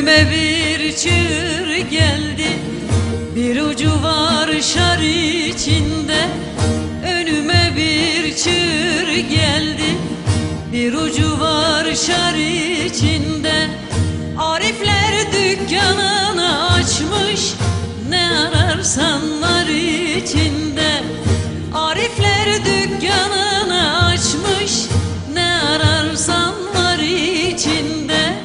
Önüme bir çığır geldi, bir ucu var şar içinde. Önüme bir çığır geldi, bir ucu var şar içinde. Arifler dükkanını açmış, ne ararsan var içinde. Arifler dükkanını açmış, ne ararsan var içinde.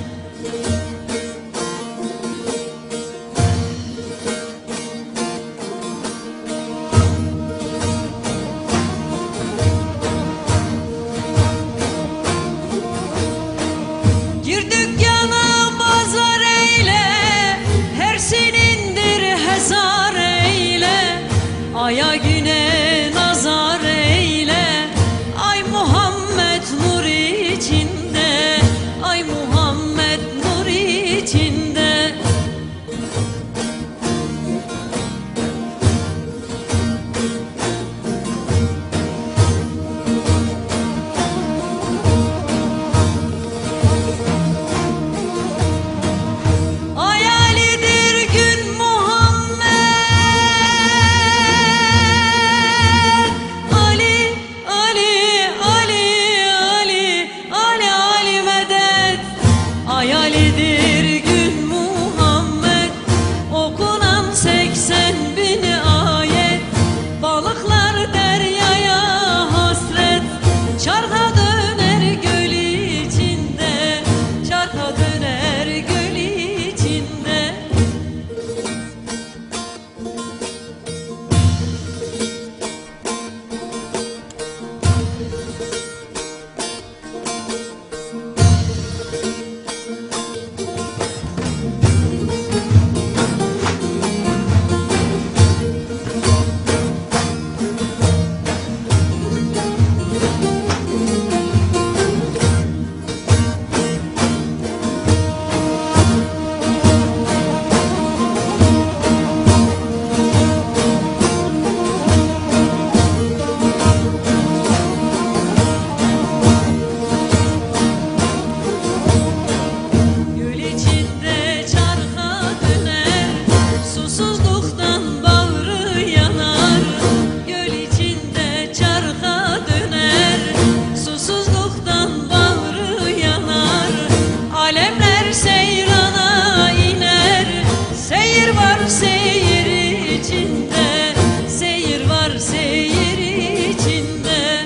Gir dükkana pazar eyle, her senindir hezar eyle. Aya güne nazar eyle, ay Muhammed nur içinde, ay Muhammed nur içinde. Hayalidir gün Muhammed, Ali, Ali, Ali, Ali, Ali, Ali medet. Hayalidir gün Muhammed, okunan 80.000 ayet. Balıklar deryaya hasret, çarka döner göl içinde, çarka döner göl içinde. Göl içinde çarka döner, susuzluktan bağrı yanar. Göl içinde çarka döner, susuzluktan bağrı yanar. Alemler seyrana iner, seyir var seyir içinde, seyir var seyir içinde.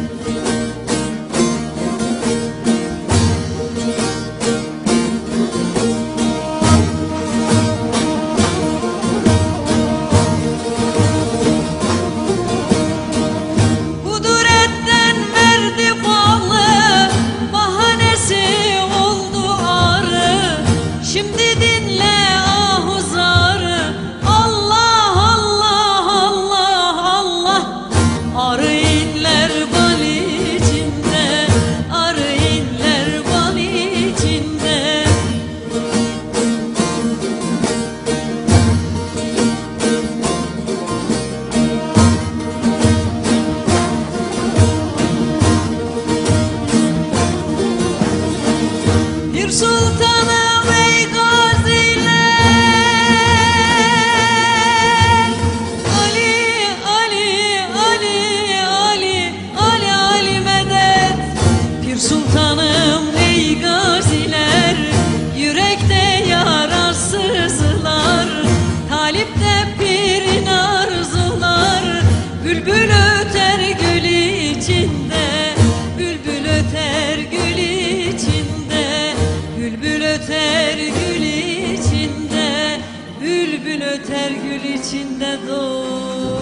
Kuduretten verdi balı, bahanesi oldu arı. Şimdi dinle ahuzarı, Allah Allah Allah Allah. Arı inler bal içinde, arı inler bal içinde. Bir sultanım ey gaziler, Ali, Ali, Ali, Ali, Ali, Ali medet. Bir sultanım ey gaziler, yürekte yararsızlar, talipte pirin arzular. Bülbül öter gül içinde, bülbül öter gül içinde, bülbül öter gül içinde, bülbül öter gül içinde. Doğ